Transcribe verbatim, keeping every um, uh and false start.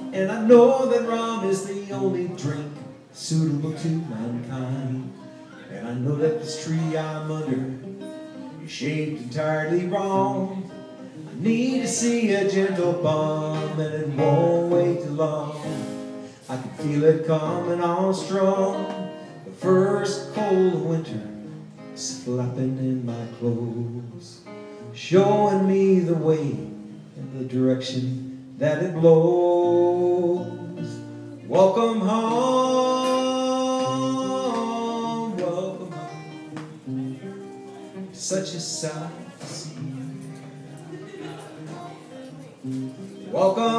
And I know that rum is the only drink suitable to mankind. And I know that this tree I'm under is shaped entirely wrong. I need to see a gentle balm, and it won't wait too long. I can feel it coming on strong. The first cold of winter is flapping in my clothes, showing me the way and the direction that it blows. Welcome home, welcome home. Such a sight to see. Welcome